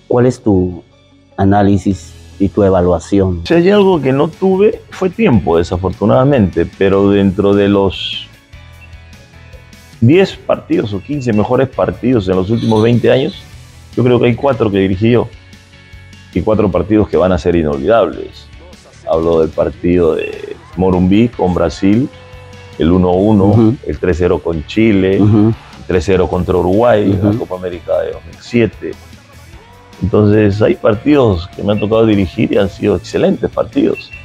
¿Cuál es tu análisis y tu evaluación? Si hay algo que no tuve, fue tiempo, desafortunadamente, pero dentro de los 10 partidos o 15 mejores partidos en los últimos 20 años, yo creo que hay 4 que dirigí yo y 4 partidos que van a ser inolvidables. Hablo del partido de Morumbi con Brasil, el 1-1, el 3-0 con Chile, el 3-0 contra Uruguay en la Copa América de 2007. Entonces hay partidos que me han tocado dirigir y han sido excelentes partidos.